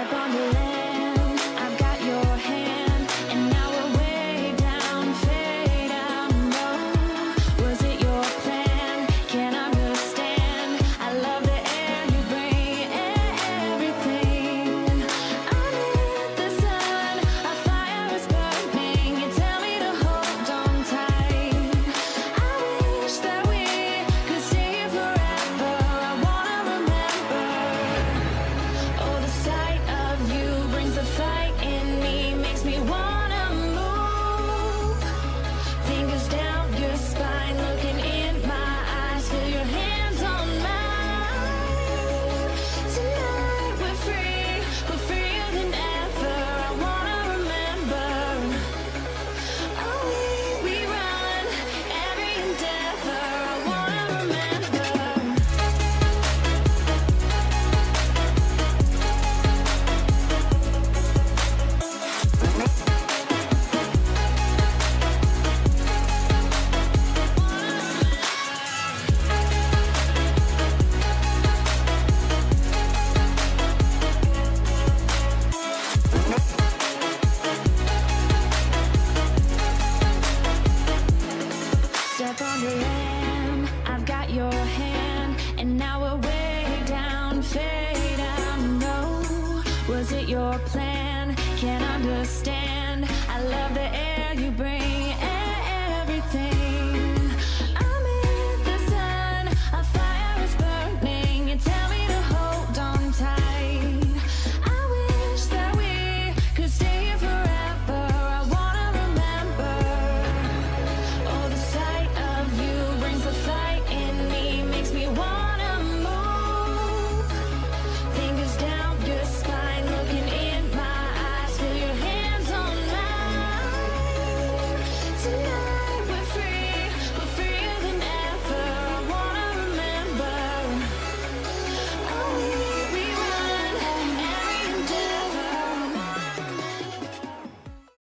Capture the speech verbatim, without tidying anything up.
Step on the land, I've got your hand, and now we're way down, fade out low. Was it your plan? Can't understand. I love the air you bring, everything. Under the sun, our fire is burning. You tell me to hold on tight. I wish that we could stay here forever. I wanna remember. Oh, the sight of you brings the fight in me, makes me wanna move. Fingers down your spine, looking in my eyes, feel your hands on mine. Tonight we're free, we're freer than ever. I wanna remember. Oh, we, we run every endeavor. I wanna remember. Step on the land.